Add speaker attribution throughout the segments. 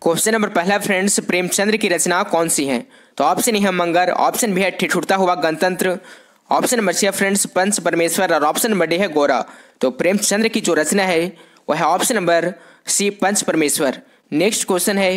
Speaker 1: Question number पहला friends, Premchandra की रचना कौन सी है? तो ऑप्शन ए है मंगर, ऑप्शन बी है ठिठुरता हुआ गणतंत्र, ऑप्शन नंबर सी है फ्रेंड्स पंच परमेश्वर और ऑप्शन नंबर डी है गोरा। तो प्रेमचंद्र की जो रचना है वह है ऑप्शन नंबर सी पंच परमेश्वर। नेक्स्ट क्वेश्चन है,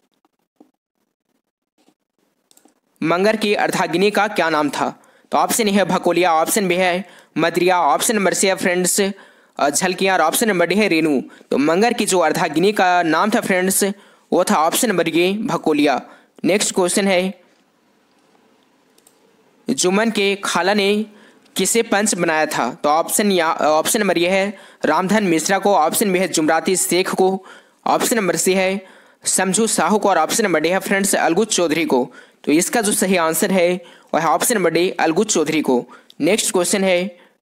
Speaker 1: मंगर की अर्धांगिनी का क्या नाम था? तो ऑप्शन ए है भकोलिया, ऑप्शन बी है मदरिया, ऑप्शन नंबर सी है फ्रेंड्स झलकियां और ऑप्शन नंबर डी है रेणु। तो मंगर की जो अर्धांगिनी का नाम था फ्रेंड्स वो था option number A Bhakoliya. Next question है, जुम्मन के खाला ने किसे पंच बनाया था? तो ऑप्शन नंबर ये है रामधन मिश्रा को, ऑप्शन बी है जुमराती शेख को, ऑप्शन नंबर सी है समझू साहू को और ऑप्शन नंबर डी है फ्रेंड्स अलगुज चौधरी को। तो इसका जो सही आंसर है वह है option number D Alguj Chaudhary को। नेक्स्ट क्वेश्चन है,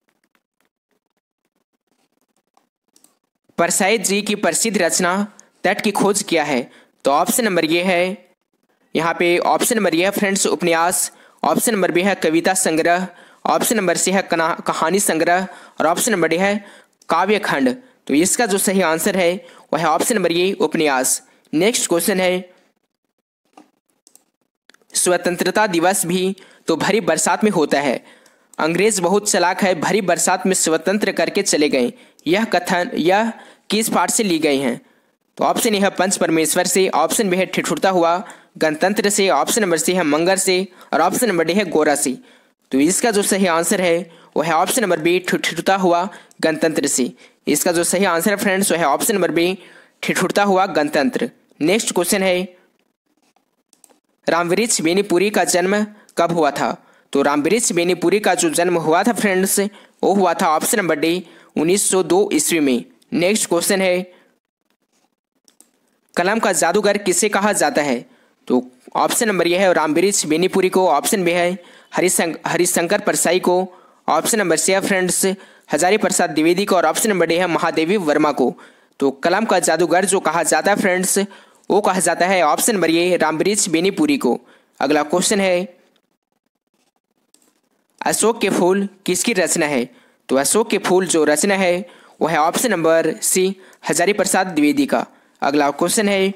Speaker 1: परसाईद जी की प्रसिद्ध रचना तट की खोज क्या है? तो ऑप्शन नंबर ये है, यहाँ पे ऑप्शन नंबर ये है फ्रेंड्स उपन्यास, ऑप्शन नंबर बी है कविता संग्रह, ऑप्शन नंबर सी है कहानी संग्रह और ऑप्शन नंबर डी है काव्य खंड। तो इसका जो सही आंसर है वह है ऑप्शन नंबर ये उपन्यास। नेक्स्ट क्वेश्चन है, स्वतंत्रता दिवस भी तो भरी बरसात में होता है, अंग्रेज बहुत चालाक है, भरी बरसात में स्वतंत्र करके चले गए, यह कथन यह किस पाठ से ली गई हैं? तो ऑप्शन ए है पंच परमेश्वर से, ऑप्शन बी है ठिठुरता हुआ गणतंत्र से, ऑप्शन नंबर सी है मंगर से और ऑप्शन नंबर डी है गोरा से। तो इसका जो सही आंसर है वह है ऑप्शन नंबर बी ठिठुरता हुआ गणतंत्र से। इसका जो सही आंसर है फ्रेंड्स वह है ऑप्शन नंबर बी ठिठुरता हुआ गणतंत्र। नेक्स्ट क्वेश्चन है, रामवृक्ष बेनीपुरी का जन्म कब हुआ था? तो रामवृक्ष बेनीपुरी का जो जन्म हुआ था फ्रेंड्स वो हुआ था ऑप्शन नंबर डी 1902 ईस्वी में। नेक्स्ट क्वेश्चन है, कलम का जादूगर किसे कहा जाता है? तो ऑप्शन नंबर यह है रामवृक्ष बेनीपुरी को, ऑप्शन बी है हरिशंकर परसाई को, ऑप्शन नंबर सी है फ्रेंड्स हजारी प्रसाद द्विवेदी को और ऑप्शन नंबर डी है महादेवी वर्मा को। तो कलम का जादूगर जो कहा जाता है फ्रेंड्स वो कहा जाता है ऑप्शन नंबर ये रामवृक्ष बेनीपुरी को। अगला क्वेश्चन है, अशोक के फूल किसकी रचना है? तो अशोक के फूल जो रचना है वह है option number C Hazari Prasad Dwivedi का। अगला क्वेश्चन है,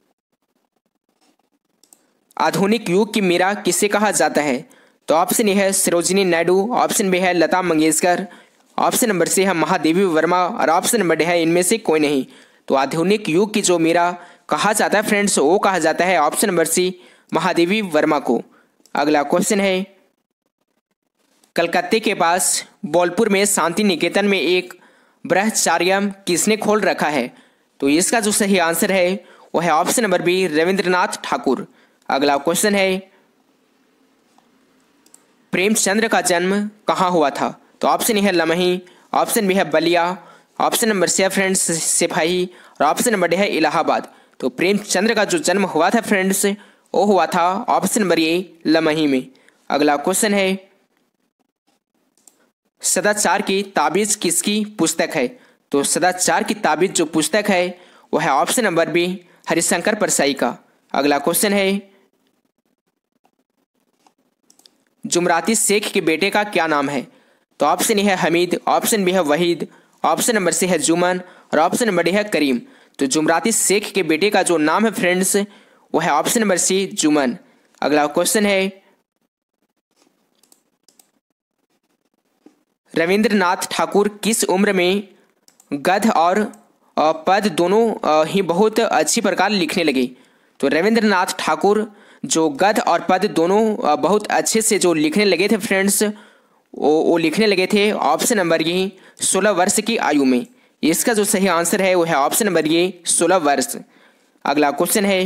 Speaker 1: आधुनिक युग की मीरा किसे कहा जाता है? तो ऑप्शन ए है सरोजिनी नायडू, ऑप्शन बी है Lata Mangeshkar, option number C है महादेवी वर्मा और ऑप्शन नंबर डी है इनमें से कोई नहीं। तो आधुनिक युग की जो मीरा कहा जाता है फ्रेंड्स वो कहा जाता है option number C Mahadevi Verma को। अगला क्वेश्चन है, कलकत्ते के पास बोलपुर में शांति निकेतन में एक ब्रह्मचार्यम किसने खोल रखा है? तो इसका जो सही आंसर है वह है option number B Rabindranath Thakur. अगला क्वेश्चन है, प्रेमचंद्र का जन्म कहाँ हुआ था? तो ऑप्शन ए है लमही, ऑप्शन बी है बलिया, ऑप्शन नंबर सी है फ्रेंड्स सिपाही और ऑप्शन नंबर डी है इलाहाबाद। तो प्रेमचंद्र का जो जन्म हुआ था फ्रेंड्स वो हुआ था ऑप्शन नंबर ए लमही में। अगला क्वेश्चन है, सदाचार की ताबीज किसकी पुस्तक है? तो सदाचार की ताबीज जो पुस्तक है वह है option number B Harishankar Parsai का। अगला क्वेश्चन है, जुमराती शेख के बेटे का क्या नाम है? तो ऑप्शन ए है हमीद, ऑप्शन बी है वहीद, ऑप्शन नंबर सी है जुमन और ऑप्शन नंबर डी है करीम। तो जुमराती शेख के बेटे का जो नाम है फ्रेंड्स वह है ऑप्शन नंबर सी जुमन। अगला क्वेश्चन है, रविंद्रनाथ ठाकुर किस उम्र में गद्य और पद दोनों ही बहुत अच्छी प्रकार लिखने लगे? तो रविंद्रनाथ ठाकुर जो गद्य और पद दोनों बहुत अच्छे से जो लिखने लगे थे फ्रेंड्स वो लिखने लगे थे ऑप्शन नंबर ये 16 वर्ष की आयु में। इसका जो सही आंसर है वो है ऑप्शन नंबर ये 16 वर्ष। अगला क्वेश्चन है,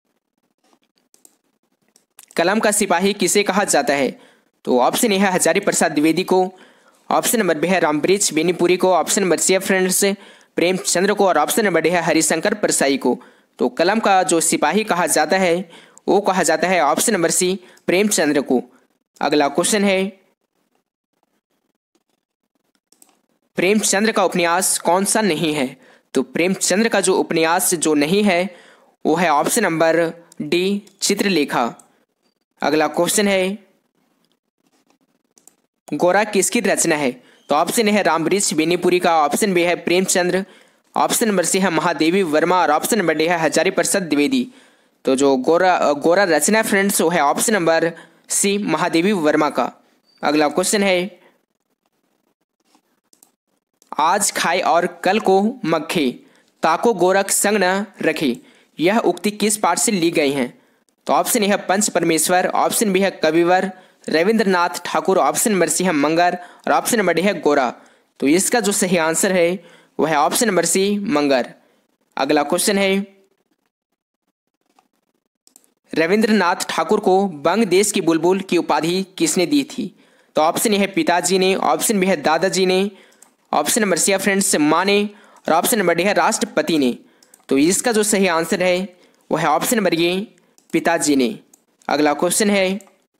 Speaker 1: कलम का सिपाही किसे कहा जाता है? तो ऑप्शन ए है हजारी प्रसाद द्विवेदी को, ऑप्शन नंबर बी है रामवृक्ष बेनीपुरी को, ऑप्शन नंबर सी है फ्रेंड्स प्रेमचंद्र को और ऑप्शन नंबर डी है हरिशंकर परसाई को। तो कलम का जो सिपाही कहा जाता है वो कहा जाता है ऑप्शन नंबर सी प्रेमचंद्र को। अगला क्वेश्चन है, प्रेमचंद्र का उपन्यास कौन सा नहीं है? तो प्रेमचंद्र का जो उपन्यास जो नहीं है वो है ऑप्शन नंबर डी चित्रलेखा। अगला क्वेश्चन है, गोरा किसकी रचना है? तो ऑप्शन ए है रामवृक्ष बेनीपुरी का, ऑप्शन बी है प्रेमचंद्र, ऑप्शन नंबर सी है महादेवी वर्मा और ऑप्शन नंबर डी है हजारी प्रसाद द्विवेदी। तो जो गोरा रचना फ्रेंड्स वो है option number C Mahadevi Verma का। अगला क्वेश्चन है, आज खाए और कल को मक्खे, ताको गोरख संग न रखे, यह उक्ति किस पाठ से ली गई है? तो ऑप्शन ए है पंच परमेश्वर, ऑप्शन बी है कविवर Rabindranath Thakur, option number C है मंगर और ऑप्शन नंबर डी है गोरा। तो इसका जो सही आंसर है वह है ऑप्शन नंबर सी मंगर। अगला क्वेश्चन है, रविंद्रनाथ ठाकुर को बंग देश की बुलबुल की उपाधि किसने दी थी? तो ऑप्शन ए है पिताजी ने, ऑप्शन बी है दादाजी ने, ऑप्शन नंबर सी है फ्रेंड्स माँ ने और ऑप्शन नंबर डी है राष्ट्रपति ने। तो इसका जो सही आंसर है वह है ऑप्शन नंबर ए पिताजी ने। अगला क्वेश्चन है,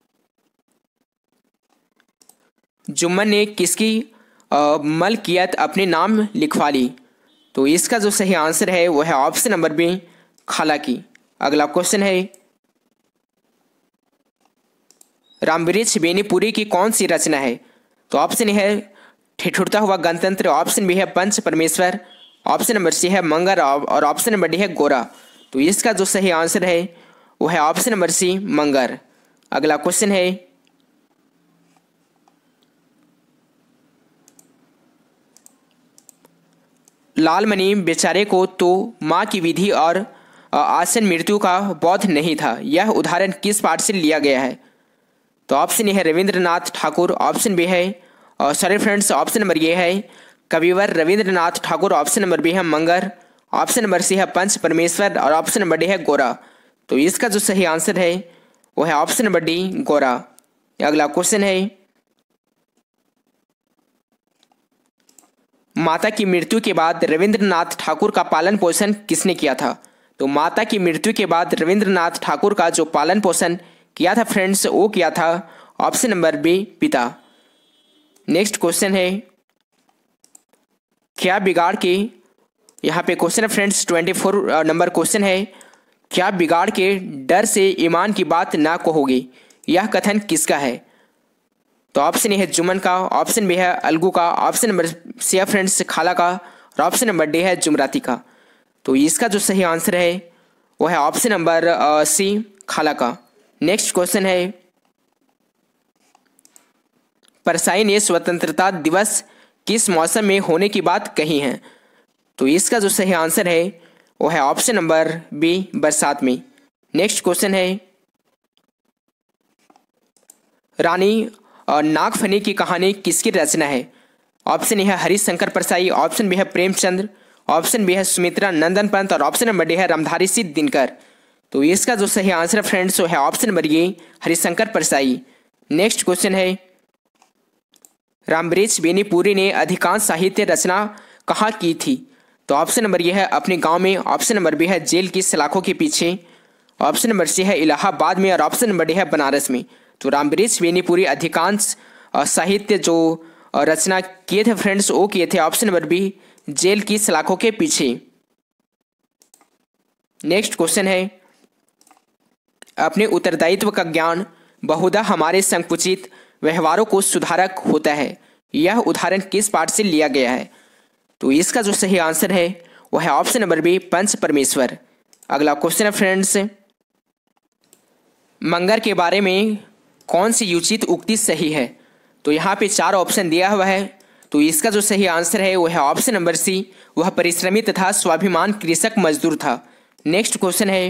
Speaker 1: जुम्मन ने किसकी मलकियत अपने नाम लिखवा ली? तो इसका जो सही आंसर है वह है ऑप्शन नंबर बी खाला की। अगला क्वेश्चन है, रामवृक्ष बेनीपुरी की कौन सी रचना है? तो ऑप्शन ए है ठिठुरता हुआ गणतंत्र, ऑप्शन बी है पंच परमेश्वर, ऑप्शन नंबर सी है मंगर और ऑप्शन नंबर डी है गोरा। तो इसका जो सही आंसर है वह है ऑप्शन नंबर सी मंगर। अगला क्वेश्चन है, लालमणि बेचारे को तो माँ की विधि और आसन मृत्यु का बोध नहीं था, यह उदाहरण किस पाठ से लिया गया है? तो ऑप्शन ए है रविंद्रनाथ ठाकुर, ऑप्शन बी है सॉरी फ्रेंड्स ऑप्शन नंबर ये है कविवर Rabindranath Thakur, option number B है मंगर, ऑप्शन नंबर सी है पंच परमेश्वर और ऑप्शन नंबर डी है गोरा। तो इसका जो सही आंसर है वो है ऑप्शन नंबर डी गोरा। अगला क्वेश्चन है, माता की मृत्यु के बाद रविंद्रनाथ ठाकुर का पालन पोषण किसने किया था? तो माता की मृत्यु के बाद रविंद्रनाथ ठाकुर का जो पालन पोषण किया था फ्रेंड्स वो किया था ऑप्शन नंबर बी पिता। नेक्स्ट क्वेश्चन है, क्या बिगाड़ के, यहाँ पे क्वेश्चन है फ्रेंड्स 24 नंबर क्वेश्चन है, क्या बिगाड़ के डर से ईमान की बात ना कहोगे, यह कथन किसका है? तो ऑप्शन ए है जुम्मन का, ऑप्शन बी है अलगू का, ऑप्शन नंबर सी है फ्रेंड्स खाला का और ऑप्शन नंबर डी है जुमराती का। तो इसका जो सही आंसर है वो है ऑप्शन नंबर सी खाला का। नेक्स्ट क्वेश्चन है, परसाई ने स्वतंत्रता दिवस किस मौसम में होने की बात कही है? तो इसका जो सही आंसर है वो है ऑप्शन नंबर बी बरसात में। नेक्स्ट क्वेश्चन है, रानी नागफनी की कहानी किसकी रचना है? ऑप्शन ए है हरिशंकर परसाई, ऑप्शन बी है प्रेमचंद्र, ऑप्शन बी है सुमित्रा नंदन पंत और ऑप्शन नंबर डी है रामधारी सिंह दिनकर। तो इसका जो सही आंसर फ्रेंड्स वो है option number A Harishankar Parsai. Next question है, रामवृक्ष बेनीपुरी ने अधिकांश साहित्य रचना कहाँ की थी? तो ऑप्शन नंबर ये है अपने गांव में, ऑप्शन नंबर बी है जेल की सलाखों के पीछे, ऑप्शन नंबर सी है इलाहाबाद में और ऑप्शन नंबर डी है बनारस में। तो रामवृक्ष बेनीपुरी अधिकांश साहित्य जो रचना किए थे फ्रेंड्स वो किए थे ऑप्शन नंबर बी जेल की सलाखों के पीछे। नेक्स्ट क्वेश्चन है, अपने उत्तरदायित्व का ज्ञान बहुधा हमारे संकुचित व्यवहारों को सुधारक होता है, यह उदाहरण किस पाठ से लिया गया है? तो इसका जो सही आंसर है वह है ऑप्शन नंबर बी पंच परमेश्वर। अगला क्वेश्चन है फ्रेंड्स, मंगर के बारे में कौन सी उचित उक्ति सही है? तो यहाँ पे 4 ऑप्शन दिया हुआ है, तो इसका जो सही आंसर है वह है ऑप्शन नंबर सी, वह परिश्रमी तथा स्वाभिमान कृषक मजदूर था। नेक्स्ट क्वेश्चन है,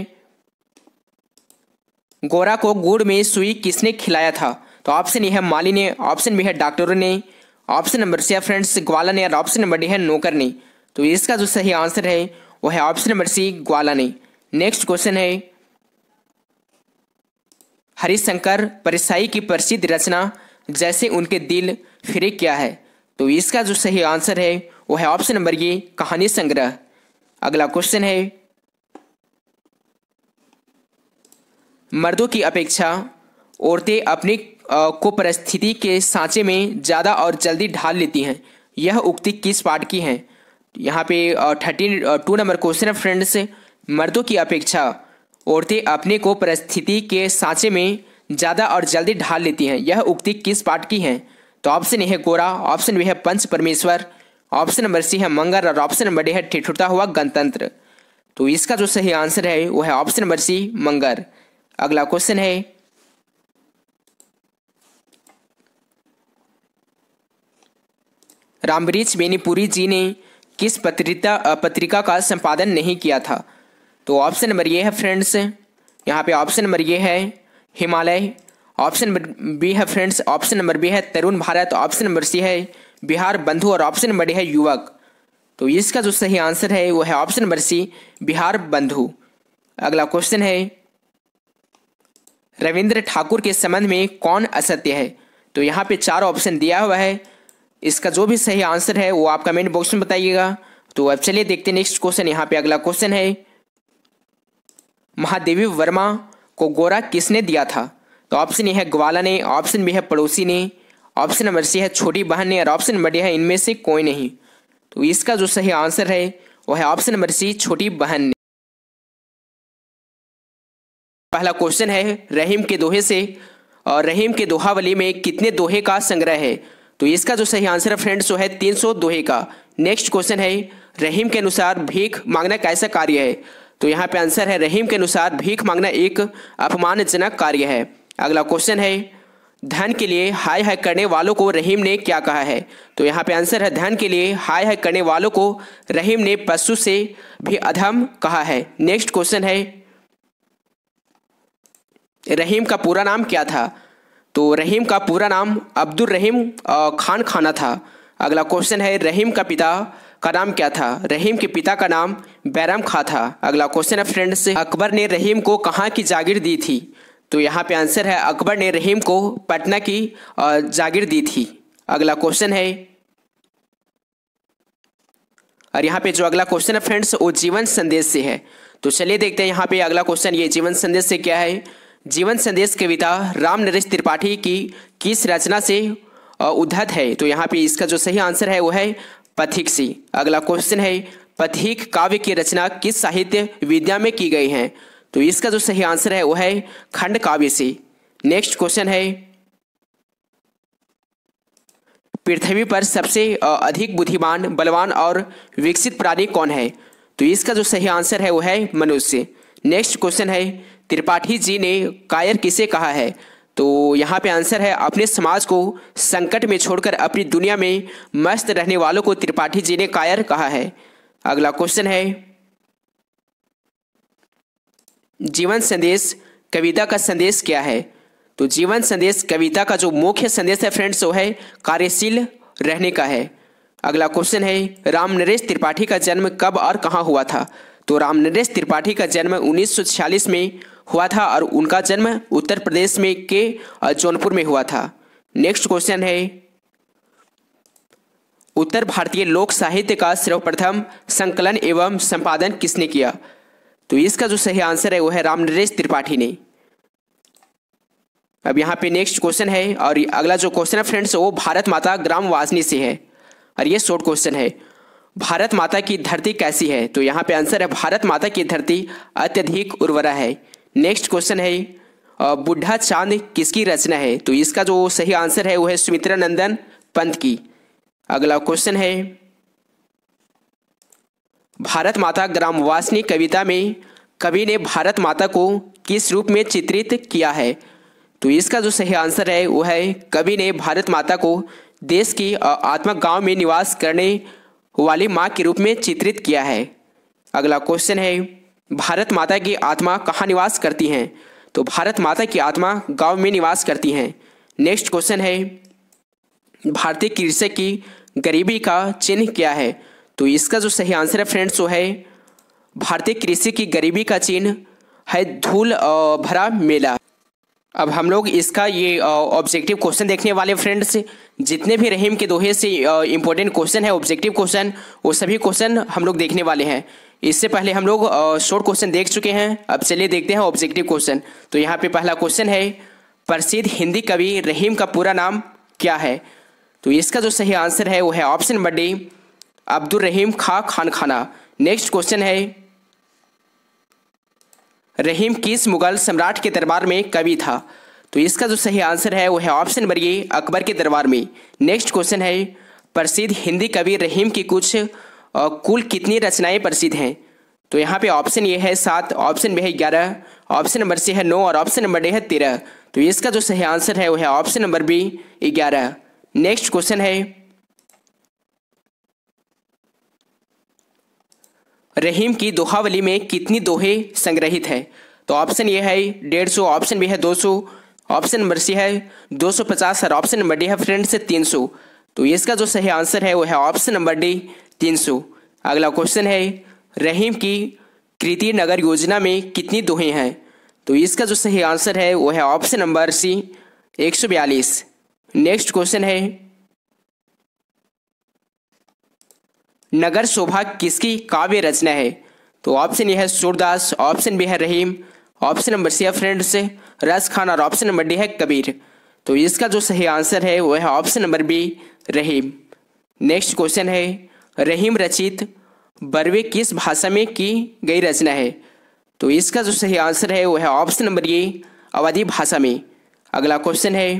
Speaker 1: गोरा को गुड़ में सुई किसने खिलाया था? तो ऑप्शन ए है माली ने, ऑप्शन बी है डॉक्टरों ने, ऑप्शन नंबर सी है फ्रेंड्स ग्वाला ने और ऑप्शन नंबर डी है नौकर ने। तो इसका जो सही आंसर है वह है ऑप्शन नंबर सी ग्वाला ने। नेक्स्ट क्वेश्चन है, हरिशंकर परसाई की प्रसिद्ध रचना जैसे उनके दिल फिरे क्या है? तो इसका जो सही आंसर है वह है ऑप्शन नंबर ये कहानी संग्रह। अगला क्वेश्चन है, मर्दों की अपेक्षा औरतें अपनी को परिस्थिति के सांचे में ज़्यादा और जल्दी ढाल लेती हैं, यह उक्ति किस पाठ की है? यहाँ पे 32 नंबर क्वेश्चन है फ्रेंड्स, मर्दों की अपेक्षा औरतें अपने को परिस्थिति के सांचे में ज़्यादा और जल्दी ढाल लेती हैं, यह उक्ति किस पाठ की है? तो ऑप्शन ए है गोरा, ऑप्शन बी है पंच परमेश्वर, ऑप्शन नंबर सी है मंगर और ऑप्शन नंबर डी है ठिठुरता हुआ गणतंत्र। तो इसका जो सही आंसर है वो है ऑप्शन नंबर सी मंगर। अगला क्वेश्चन है, रामबरीच बेनीपुरी जी ने किस पत्रिका का संपादन नहीं किया था? तो ऑप्शन नंबर ये है फ्रेंड्स, यहाँ पे ऑप्शन नंबर ये है हिमालय, ऑप्शन नंबर बी है फ्रेंड्स, ऑप्शन नंबर बी है Tarun Bharat, option number C है बिहार बंधु और ऑप्शन नंबर डी है युवक। तो इसका जो सही आंसर है वो है ऑप्शन नंबर सी बिहार बंधु। अगला क्वेश्चन है, रविंद्र ठाकुर के संबंध में कौन असत्य है? तो यहाँ पे 4 ऑप्शन दिया हुआ है, इसका जो भी सही आंसर है वो आप कमेंट बॉक्स में बताइएगा। तो अब चलिए देखते हैं नेक्स्ट क्वेश्चन। यहाँ पे अगला क्वेश्चन है, महादेवी वर्मा को गोरा किसने दिया था? तो ऑप्शन ए है ग्वाला ने, ऑप्शन बी है पड़ोसी ने, ऑप्शन नंबर सी है छोटी बहन ने और ऑप्शन नंबर डी है इनमें से कोई नहीं। तो इसका जो सही आंसर है वो है ऑप्शन नंबर सी छोटी बहन ने। पहला क्वेश्चन है, रहीम के दोहे से और रहीम के दोहावली में कितने दोहे का संग्रह है? तो इसका जो सही आंसर है फ्रेंड्स वो है 300 दोहे का। नेक्स्ट क्वेश्चन है, रहीम के अनुसार भीख मांगना कैसा कार्य है? तो यहाँ पे आंसर है रहीम के अनुसार भीख मांगना एक अपमानजनक कार्य है। अगला क्वेश्चन है, धन के लिए हाय हाय करने वालों को रहीम ने क्या कहा है? तो यहाँ पे आंसर है धन के लिए हाय हाय करने वालों को रहीम ने पशु से भी अधम कहा है। नेक्स्ट क्वेश्चन है, रहीम का पूरा नाम क्या था? तो रहीम का पूरा नाम अब्दुल रहीम खान खाना था। अगला क्वेश्चन है, रहीम का पिता का नाम क्या था? रहीम के पिता का नाम बैरम खां था। अगला क्वेश्चन है फ्रेंड्स, अकबर ने रहीम को कहाँ की जागीर दी थी? तो यहाँ पे आंसर है अकबर ने रहीम को पटना की जागीर दी थी। अगला क्वेश्चन है, और यहाँ पे जो अगला क्वेश्चन है फ्रेंड्स वो जीवन संदेश से है। तो चलिए देखते हैं यहाँ पे अगला क्वेश्चन, ये जीवन संदेश से क्या है। जीवन संदेश कविता राम नरेश त्रिपाठी की किस रचना से उद्धत है? तो यहाँ पे इसका जो सही आंसर है वो है पथिक से। अगला क्वेश्चन है, पथिक काव्य की रचना किस साहित्य विद्या में की गई है? तो इसका जो सही आंसर है वो है खंड काव्य से। नेक्स्ट क्वेश्चन है, पृथ्वी पर सबसे अधिक बुद्धिमान बलवान और विकसित प्राणी कौन है? तो इसका जो सही आंसर है वो है मनुष्य। नेक्स्ट क्वेश्चन है, त्रिपाठी जी ने कायर किसे कहा है? तो यहाँ पे आंसर है अपने समाज को संकट में छोड़कर अपनी दुनिया में मस्त रहने वालों को त्रिपाठी जी ने कायर कहा है। अगला क्वेश्चन है, जीवन संदेश कविता का संदेश क्या है? तो जीवन संदेश कविता का जो मुख्य संदेश है फ्रेंड्स वो है कार्यशील रहने का है। अगला क्वेश्चन है, राम नरेश त्रिपाठी का जन्म कब और कहाँ हुआ था? तो राम नरेश त्रिपाठी का जन्म 1946 में हुआ था और उनका जन्म उत्तर प्रदेश में के जौनपुर में हुआ था। नेक्स्ट क्वेश्चन है, उत्तर भारतीय लोक साहित्य का सर्वप्रथम संकलन एवं संपादन किसने किया? तो इसका जो सही आंसर है वो है राम नरेश त्रिपाठी ने। अब यहाँ पे नेक्स्ट क्वेश्चन है और अगला जो क्वेश्चन है फ्रेंड्स वो भारत माता ग्राम वासनी से है और ये शॉर्ट क्वेश्चन है, भारत माता की धरती कैसी है? तो यहाँ पे आंसर है भारत माता की धरती अत्यधिक उर्वरा है। नेक्स्ट क्वेश्चन है, बुढ़ा चांद किसकी रचना है? तो इसका जो सही आंसर है वो है सुमित्रा नंदन पंत की। अगला क्वेश्चन है, भारत माता ग्राम वासनी कविता में कवि ने भारत माता को किस रूप में चित्रित किया है? तो इसका जो सही आंसर है वो है कवि ने भारत माता को देश की आत्मा गांव में निवास करने वाली माँ के रूप में चित्रित किया है। अगला क्वेश्चन है, भारत माता की आत्मा कहाँ निवास करती हैं? तो भारत माता की आत्मा गांव में निवास करती हैं। नेक्स्ट क्वेश्चन है, भारतीय कृषक की गरीबी का चिन्ह क्या है? तो इसका जो सही आंसर है फ्रेंड्स वो है भारतीय कृषि की गरीबी का चिन्ह है धूल भरा मेला। अब हम लोग इसका ये ऑब्जेक्टिव क्वेश्चन देखने वाले फ्रेंड्स, जितने भी रहीम के दोहे से इंपॉर्टेंट क्वेश्चन है ऑब्जेक्टिव क्वेश्चन वो सभी क्वेश्चन हम लोग देखने वाले हैं। इससे पहले हम लोग शॉर्ट क्वेश्चन देख चुके हैं, अब चलिए देखते हैं ऑब्जेक्टिव क्वेश्चन। तो यहाँ पे पहला क्वेश्चन है, प्रसिद्ध हिंदी कवि रहीम का पूरा नाम क्या है? तो इसका जो सही आंसर है वो है option number D Abdul Rahim Khan Khan Khana. Next question है, रहीम किस मुगल सम्राट के दरबार में कवि था? तो इसका जो सही आंसर है वो है ऑप्शन नंबर ए अकबर के दरबार में। नेक्स्ट क्वेश्चन है, प्रसिद्ध हिंदी कवि रहीम की कुल कितनी रचनाएं प्रसिद्ध हैं? तो यहाँ पे ऑप्शन ए है 7, ऑप्शन बी है 11, ऑप्शन नंबर सी है 9 और ऑप्शन नंबर डी है 13। तो इसका जो सही आंसर है वो है option number B 11। Next question है, रहीम की दोहावली में कितनी दोहे संग्रहित है? तो ऑप्शन ए है 150, ऑप्शन बी है 200, ऑप्शन नंबर सी है 250 और ऑप्शन नंबर डी है फ्रेंड्स 300। तो इसका जो सही आंसर है वो है ऑप्शन नंबर डी 300। अगला क्वेश्चन है, रहीम की कृति नगर योजना में कितनी दोहें हैं? तो इसका जो सही आंसर है वो है option number C 142। Next question है, नगर शोभा किसकी काव्य रचना है? तो ऑप्शन ए है सूरदास, ऑप्शन बी है रहीम, ऑप्शन नंबर सी है फ्रेंड्स रस खान और ऑप्शन नंबर डी है कबीर। तो इसका जो सही आंसर है वो है option number B Rahim. Next question है, रहीम रचित बरवे किस भाषा में की गई रचना है? तो इसका जो सही आंसर है वो है ऑप्शन नंबर ए अवधी भाषा में। अगला क्वेश्चन है,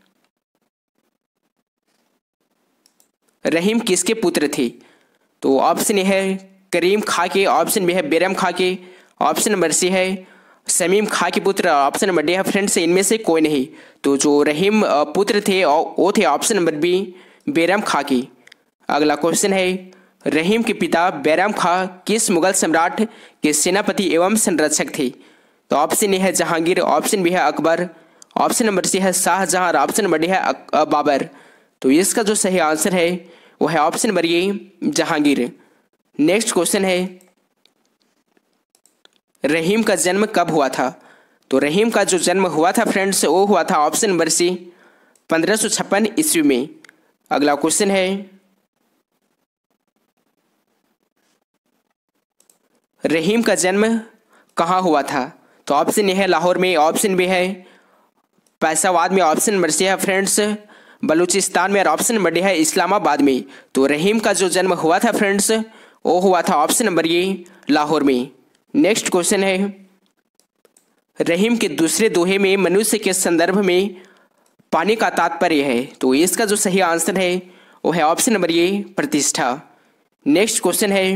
Speaker 1: रहीम किसके पुत्र थे? तो ऑप्शन ए है करीम खां के, ऑप्शन बी है बैरम खां के, ऑप्शन नंबर सी है शमीम खां के पुत्र, ऑप्शन नंबर डी है फ्रेंड्स इनमें से कोई नहीं। तो जो रहीम पुत्र थे वो थे option number B Bairam Khan के। अगला क्वेश्चन है, रहीम के पिता बैरम खां किस मुगल सम्राट के सेनापति एवं संरक्षक थे? तो ऑप्शन ए है जहांगीर, ऑप्शन बी है अकबर, ऑप्शन नंबर सी है शाहजहां और ऑप्शन नंबर डी है बाबर। तो इसका जो सही आंसर है वो है option number A Jahangir. Next question है, रहीम का जन्म कब हुआ था? तो रहीम का जो जन्म हुआ था फ्रेंड्स वो हुआ था ऑप्शन नंबर सी 1556 ईस्वी में। अगला क्वेश्चन है, रहीम का जन्म कहाँ हुआ था? तो ऑप्शन ए है लाहौर में, ऑप्शन बी है फैसलाबाद में, ऑप्शन नंबर सी है फ्रेंड्स बलूचिस्तान में और ऑप्शन नंबर डी है इस्लामाबाद में। तो रहीम का जो जन्म हुआ था फ्रेंड्स वो हुआ था ऑप्शन नंबर ए लाहौर में। नेक्स्ट क्वेश्चन है, रहीम के दूसरे दोहे में मनुष्य के संदर्भ में पाने का तात्पर्य है? तो इसका जो सही आंसर है वो है ऑप्शन नंबर ए प्रतिष्ठा। नेक्स्ट क्वेश्चन है,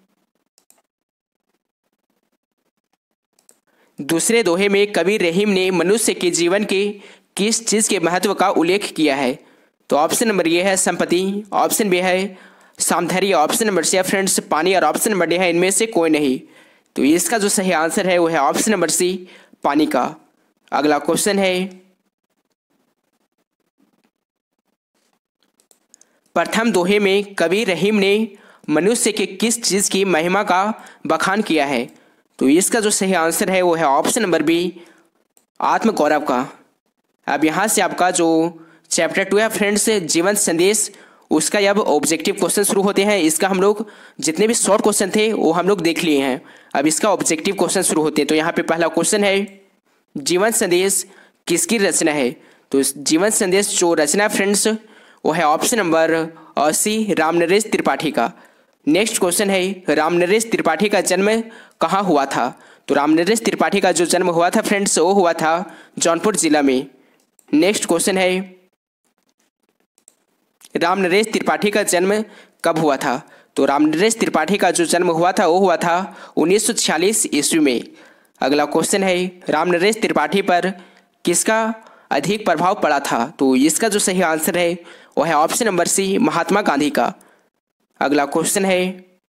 Speaker 1: दूसरे दोहे में कवि रहीम ने मनुष्य के जीवन के किस चीज के महत्व का उल्लेख किया है? तो ऑप्शन नंबर ए है संपत्ति, ऑप्शन बी है सामधर्य, ऑप्शन नंबर सी है फ्रेंड्स पानी और ऑप्शन नंबर डी है इनमें से कोई नहीं। तो इसका जो सही आंसर है वो है ऑप्शन नंबर सी पानी का। अगला क्वेश्चन है, प्रथम दोहे में कवि रहीम ने मनुष्य के किस चीज की महिमा का बखान किया है? तो इसका जो सही आंसर है वो है ऑप्शन नंबर बी आत्मगौरव का। अब यहाँ से आपका जो चैप्टर 2 है फ्रेंड्स जीवन संदेश, उसका अब ऑब्जेक्टिव क्वेश्चन शुरू होते हैं। इसका हम लोग जितने भी शॉर्ट क्वेश्चन थे वो हम लोग देख लिए हैं, अब इसका ऑब्जेक्टिव क्वेश्चन शुरू होते हैं। तो यहाँ पे पहला क्वेश्चन है, जीवन संदेश किसकी रचना है? तो जीवन संदेश जो रचना फ्रेंड्स वो है option number C Ramnaresh Tripathi का। नेक्स्ट क्वेश्चन है, रामनरेश त्रिपाठी का जन्म कहाँ हुआ था? तो रामनरेश त्रिपाठी का जो जन्म हुआ था फ्रेंड्स वो हुआ था जौनपुर जिला में। नेक्स्ट क्वेश्चन है, रामनरेश त्रिपाठी का जन्म कब हुआ था? तो रामनरेश त्रिपाठी का जो जन्म हुआ था वो हुआ था 1946 ईस्वी में। अगला क्वेश्चन है, रामनरेश त्रिपाठी पर किसका अधिक प्रभाव पड़ा था? तो इसका जो सही आंसर है वो है option number C Mahatma Gandhi का। अगला क्वेश्चन है,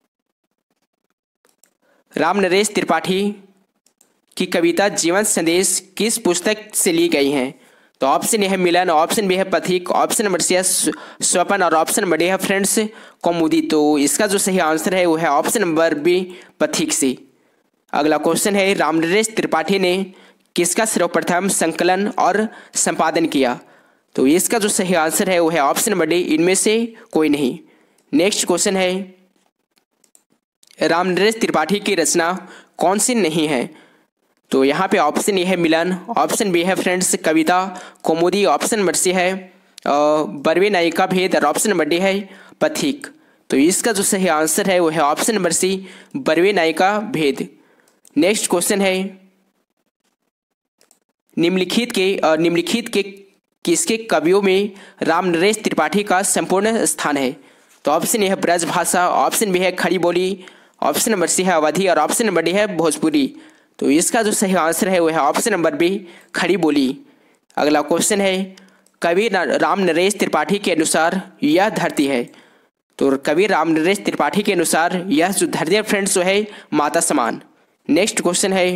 Speaker 1: रामनरेश त्रिपाठी की कविता जीवन संदेश किस पुस्तक से ली गई हैं? तो ऑप्शन ए है मिलन, ऑप्शन बी है पथिक, ऑप्शन नंबर सी है स्वपन और ऑप्शन नंबर डी है फ्रेंड्स कौमुदी। तो इसका जो सही आंसर है वो है ऑप्शन नंबर बी पथिक से। अगला क्वेश्चन है, रामनरेश त्रिपाठी ने किसका सर्वप्रथम संकलन और संपादन किया? तो इसका जो सही आंसर है वो है ऑप्शन नंबर डी इनमें से कोई नहीं। नेक्स्ट क्वेश्चन है, रामनरेश त्रिपाठी की रचना कौन सी नहीं है? तो यहाँ पे ऑप्शन ए है मिलन, ऑप्शन बी है friends Kavita Kaumudi, option number C है बरवे नायिका भेद और ऑप्शन नंबर डी है पथिक। तो इसका जो सही आंसर है वो है ऑप्शन नंबर सी बरवे नायिका भेद। नेक्स्ट क्वेश्चन है, निम्नलिखित के किसके कवियों में राम नरेश त्रिपाठी का संपूर्ण स्थान है? तो ऑप्शन ए है ब्रजभाषा, ऑप्शन बी है खड़ी बोली, ऑप्शन नंबर सी है अवधी और ऑप्शन नंबर डी है भोजपुरी। तो इसका जो सही आंसर है वो है ऑप्शन नंबर बी खड़ी बोली। अगला क्वेश्चन है, कवि राम नरेश त्रिपाठी के अनुसार यह धरती है। तो कवि राम नरेश त्रिपाठी के अनुसार यह जो धरती है फ्रेंड्स वो है माता समान। नेक्स्ट क्वेश्चन है,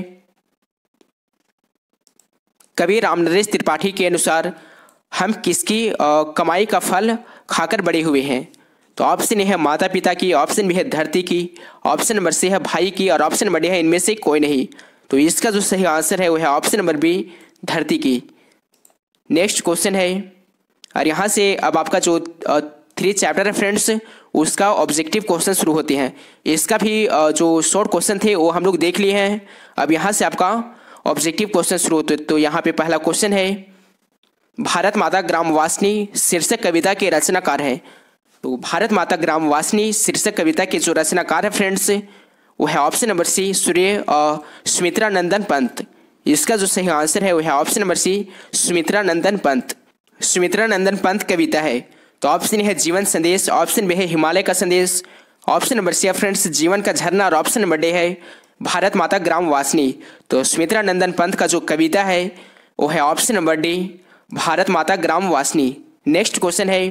Speaker 1: कवि राम नरेश त्रिपाठी के अनुसार हम किसकी कमाई का फल खाकर बड़े हुए हैं? तो ऑप्शन ए है माता पिता की, ऑप्शन बी है धरती की, ऑप्शन नंबर सी है भाई की और ऑप्शन नंबर डी है इनमें से कोई नहीं। तो इसका जो सही आंसर है वो है ऑप्शन नंबर बी धरती की। नेक्स्ट क्वेश्चन है, और यहाँ से अब आपका जो 3 चैप्टर है फ्रेंड्स उसका ऑब्जेक्टिव क्वेश्चन शुरू होते हैं। इसका भी जो शॉर्ट क्वेश्चन थे वो हम लोग देख लिए हैं। अब यहाँ से आपका ऑब्जेक्टिव क्वेश्चन शुरू होते। तो यहाँ पे पहला क्वेश्चन है, भारत माता ग्रामवासिनी शीर्षक कविता के रचनाकार हैं। तो भारत माता ग्रामवासिनी शीर्षक कविता के जो रचनाकार है फ्रेंड्स वो है option number C Surya Sumitra Nandan Pant. इसका जो सही आंसर है वो है option number C Sumitra Nandan Pant. Sumitra Nandan Pant कविता है। तो ऑप्शन है जीवन संदेश, ऑप्शन बी है हिमालय का संदेश, ऑप्शन नंबर सी है फ्रेंड्स जीवन का झरना और ऑप्शन नंबर डी है भारत माता ग्रामवासिनी। तो सुमित्रा नंदन पंत का जो कविता है वो है ऑप्शन नंबर डी भारत माता ग्रामवासिनी। नेक्स्ट क्वेश्चन है,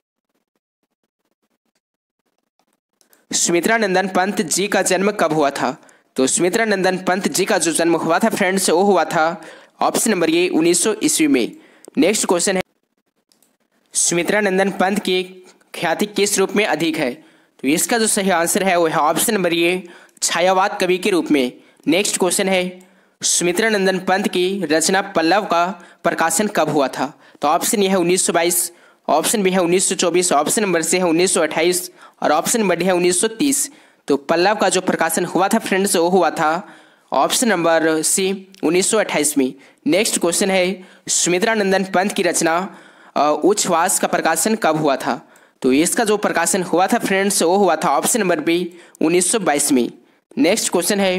Speaker 1: सुमित्रा नंदन पंत जी का जन्म कब हुआ था? तो सुमित्रा नंदन पंत जी का जो जन्म हुआ था फ्रेंड्स वो हुआ था ऑप्शन नंबर ए 1900 ईस्वी में। नेक्स्ट क्वेश्चन है, सुमित्रा नंदन पंत की ख्याति किस रूप में अधिक है? तो इसका जो सही आंसर है वो है ऑप्शन नंबर ए छायावाद कवि के रूप में। नेक्स्ट क्वेश्चन है, सुमित्रा नंदन पंत की रचना पल्लव का प्रकाशन कब हुआ था? तो ऑप्शन ए है 1922, ऑप्शन बी है 1924, ऑप्शन नंबर सी है 1928 और ऑप्शन नंबर डी है 1930। तो पल्लव का जो प्रकाशन हुआ था फ्रेंड्स वो हुआ था ऑप्शन नंबर सी 1928 में। नेक्स्ट क्वेश्चन है, सुमित्रा नंदन पंत की रचना उच्छ्वास का प्रकाशन कब हुआ था? तो इसका जो प्रकाशन हुआ था फ्रेंड्स वो हुआ था ऑप्शन नंबर बी 1922 में। नेक्स्ट क्वेश्चन है,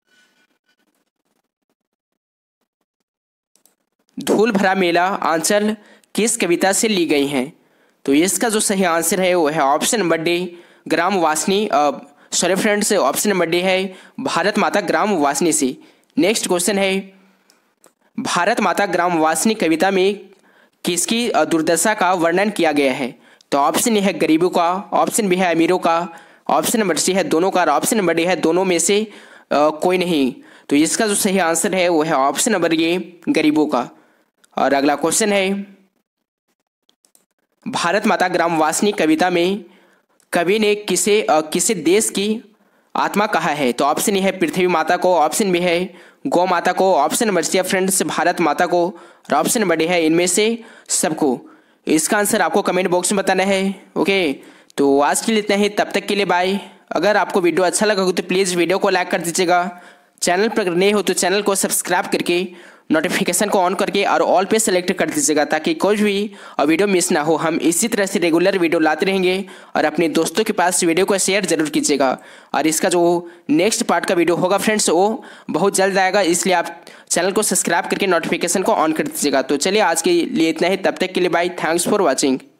Speaker 1: धूल भरा मेला आंचल किस कविता से ली गई हैं? तो इसका जो सही आंसर है वो है option number D Gramvasini sorry friends option number D है भारत माता ग्रामवासिनी से। नेक्स्ट क्वेश्चन है, भारत माता ग्रामवासिनी कविता में किसकी दुर्दशा का वर्णन किया गया है? तो ऑप्शन ए है गरीबों का, ऑप्शन बी है अमीरों का, ऑप्शन नंबर सी है दोनों का और ऑप्शन नंबर डी है दोनों में से कोई नहीं। तो इसका जो सही आंसर है वो है ऑप्शन नंबर ए गरीबों का। और अगला क्वेश्चन है, भारत माता ग्रामवासिनी कविता में कवि ने किसे देश की आत्मा कहा है? तो ऑप्शन ए है पृथ्वी माता को, ऑप्शन बी है गौ माता को, ऑप्शन नंबर सी है फ्रेंड्स भारत माता को और ऑप्शन नंबर डी है इनमें से सबको। इसका आंसर आपको कमेंट बॉक्स में बताना है। ओके, तो आज के लिए इतना ही, तब तक के लिए बाय। अगर आपको वीडियो अच्छा लगा हो तो प्लीज़ वीडियो को लाइक कर दीजिएगा। चैनल पर नए हो तो चैनल को सब्सक्राइब करके नोटिफिकेशन को ऑन करके और ऑल पे सेलेक्ट कर दीजिएगा ताकि कोई भी वीडियो मिस ना हो। हम इसी तरह से रेगुलर वीडियो लाते रहेंगे और अपने दोस्तों के पास वीडियो को शेयर जरूर कीजिएगा। और इसका जो नेक्स्ट पार्ट का वीडियो होगा फ्रेंड्स वो बहुत जल्द आएगा, इसलिए आप चैनल को सब्सक्राइब करके नोटिफिकेशन को ऑन कर दीजिएगा। तो चलिए आज के लिए इतना ही, तब तक के लिए बाय। Thanks for watching.